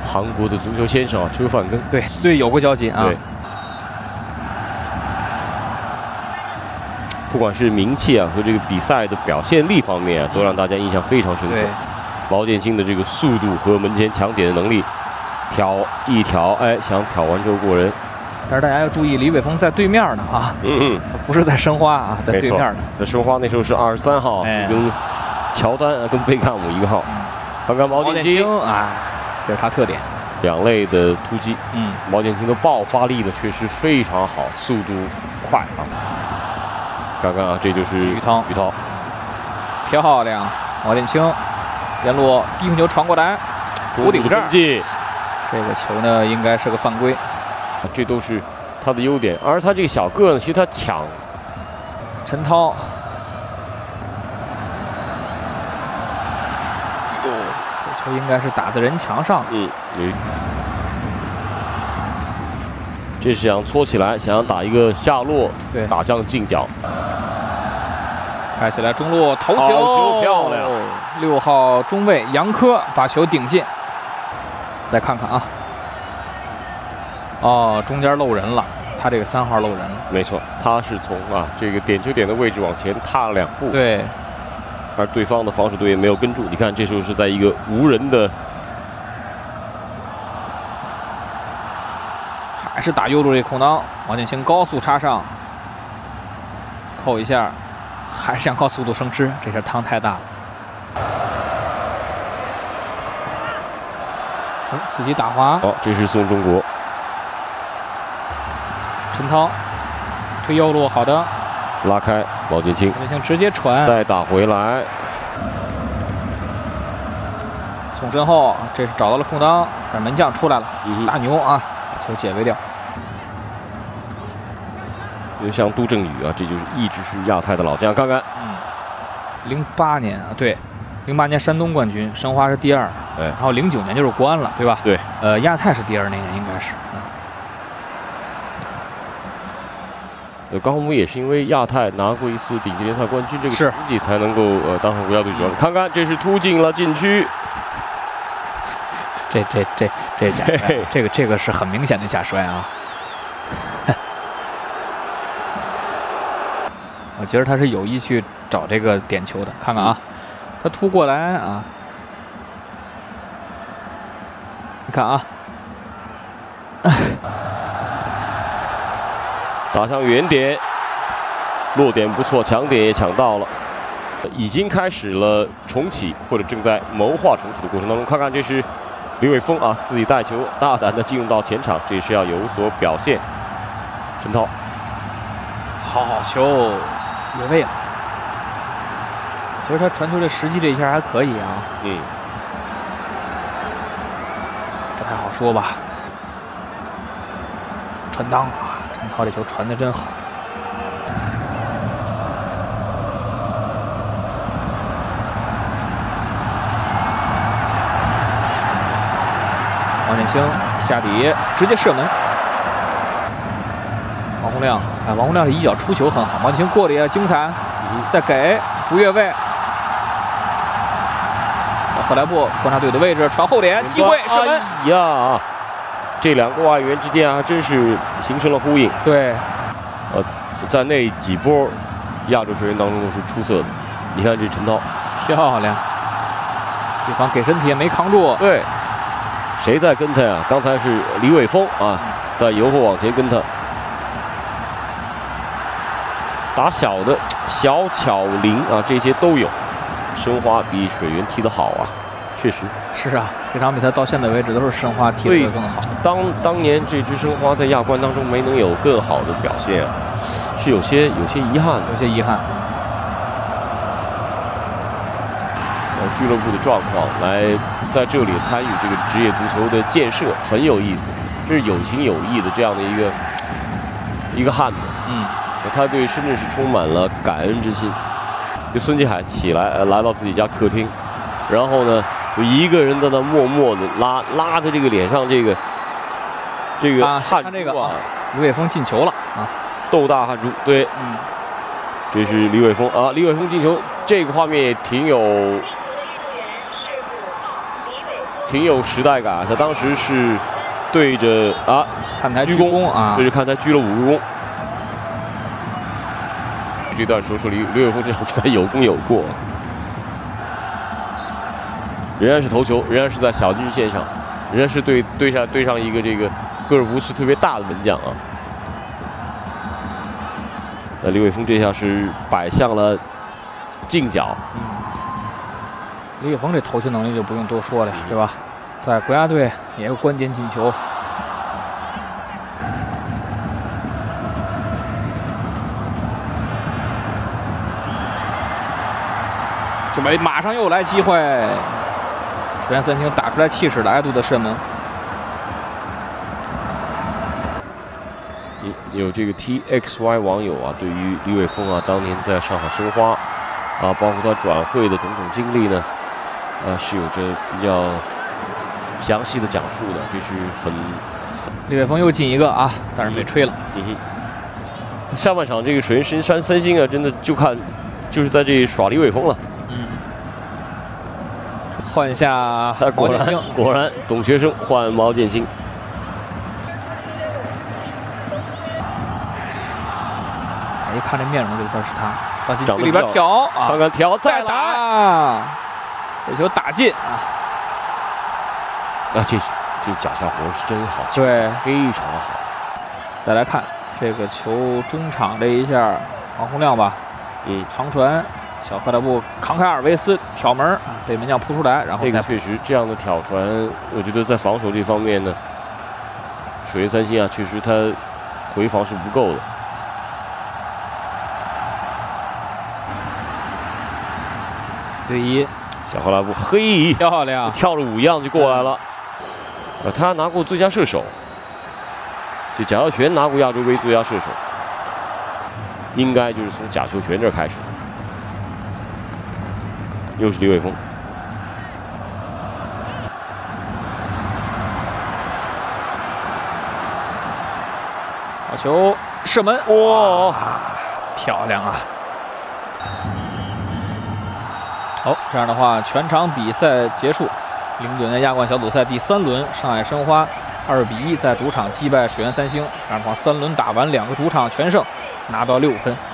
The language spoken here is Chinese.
韩国的足球先生啊，车范根。 对，有过交集啊。 对。不管是名气啊和这个比赛的表现力方面啊，都让大家印象非常深刻。毛剑卿的这个速度和门前抢点的能力，一挑，哎，想挑完之后过人。 但是大家要注意，李玮峰在对面呢啊，不是在申花啊，在对面呢。 在申花那时候是23号，跟乔丹跟贝克汉姆1个号。看看毛剑卿啊，这是他特点。 两类的突击，毛剑卿的爆发力呢确实非常好，速度快啊。看看啊，这就是于涛，漂亮，毛剑卿边路低平球传过来，弧顶这儿，这个球呢应该是个犯规。 这都是他的优点，而他这个小个呢，其实他抢。 陈涛，这球应该是打在人墙上。 这是想搓起来，想要打一个下落，打向近角。 开起来中路头球， 漂亮 ！6号中卫杨科把球顶进。再看看啊。哦，中间漏人了，他这个3号漏人了。 没错，他是从这个点球点的位置往前踏了2步。 对。 而对方的防守队员没有跟住，你看这时候是在一个无人的， 还是打右路这空当，毛剑卿高速插上，扣一下，还是想靠速度生吃，这下汤太大了。自己打滑。 这是宋中国。 陈涛推右路，好的， 拉开毛剑卿直接传， 再打回来， 送身后，这是找到了空当，但是门将出来了，大牛啊，把球解围掉。 因为像杜振宇啊，这就是一直是亚太的老将，看看 ，08年啊，对，08年山东冠军，申花是第2，然后09年就是国安了，对吧？ 对， 亚太是第2那年应该是。 高洪波也是因为亚太拿过一次顶级联赛冠军这个成绩，才能够当上国家队主教练。看看，这是突进了禁区， 这假摔，这个是很明显的假摔啊！我觉得他是有意去找这个点球的。看看啊，他突过来啊，你看啊。 打向远点，落点不错，抢点也抢到了，已经开始了重启或者正在谋划重启的过程当中。看看这是李玮峰啊，自己带球大胆的进入到前场，这也是要有所表现。陈涛， 好球，越位了。其实他传球的时机这一下还可以啊。不太好说吧。传裆啊！陈涛这球传的真好。王建清下底直接射门。王洪亮，王洪亮的一脚出球很好，王建清过里精彩，再给不越位。赫莱布观察队的位置，传后点，机会射门。 哎呀！这两个外援之间还真是形成了呼应。 对， 在那几波亚洲球员当中都是出色的。你看这陈涛， 漂亮，对方给身体也没扛住。 对，谁在跟他呀？刚才是李玮峰啊，在由后往前跟他。打小的小巧灵啊，这些都有。申花比水源踢得好啊。确实是啊，这场比赛到现在为止都是申花踢得更好。 当年这支申花在亚冠当中没能有更好的表现啊，是有些遗憾的。 有些遗憾。 俱乐部的状况来在这里参与这个职业足球的建设很有意思，这是有情有义的这样的一个汉子。他对深圳是充满了感恩之心。就孙继海起来来到自己家客厅，然后呢。有一个人在那默默的拉着这个脸上这个汗珠啊， 李玮峰进球了啊， 豆大汗珠，对，这是李玮峰啊，李玮峰进球，这个画面也挺有挺有时代感。他当时是对着看台鞠躬啊， 对着看台鞠了5个躬。这段说李伟峰这场比赛有功有过，仍然是头球，仍然是在小禁区线上，仍然是对上一个这个个儿不是特别大的门将啊。那李伟峰这下是摆向了近角。 李伟峰这头球能力就不用多说了，是吧？在国家队也有关键进球。这边马上又来机会，水原三星打出来气势，来度的射门。 有这个 TXY 网友啊，对于李伟峰啊当年在上海申花包括他转会的种种经历呢，是有着比较详细的讲述的。这是李伟峰又进一个啊，但是被吹了。 下半场这个水原三星啊，真的就是在这里耍李伟峰了。 换下毛剑星， 果然董学生换毛剑星。 一看这面容就知道是他，到禁区里边挑啊， 看看挑再打，这球打进啊！ 这脚下活是真好， 对， 非常好。 再来看这个球中场这一下，王洪亮吧，长传。小赫勒布扛开阿尔维斯挑门被门将扑出来，然后这个确实这样的挑传，我觉得在防守这方面呢，水原三星啊，确实他回防是不够的。 对1， 小赫拉布嘿， 漂亮， 跳着舞一样就过来了。他拿过最佳射手，这贾孝全拿过亚洲杯最佳射手，应该就是从贾秀全这儿开始。又是李伟峰， 好球，射门，哇，漂亮啊！好，这样的话，全场比赛结束。09年亚冠小组赛第3轮，上海申花2比1在主场击败水原三星。这样的话，3轮打完，2个主场全胜，拿到6分。